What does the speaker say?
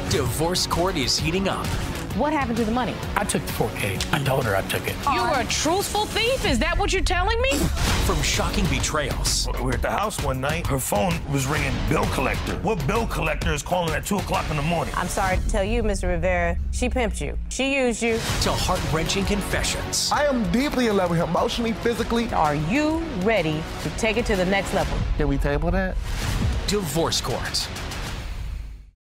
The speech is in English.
Divorce court is heating up. What happened to the money? I took the 4K. I told her I took it. You were a truthful thief? Is that what you're telling me? From shocking betrayals. We were at the house one night. Her phone was ringing bill collector. What bill collector is calling at 2 o'clock in the morning? I'm sorry to tell you, Mr. Rivera, she pimped you. She used you. To heart-wrenching confessions. I am deeply in love with him, emotionally, physically. Are you ready to take it to the next level? Can we table that? Divorce court.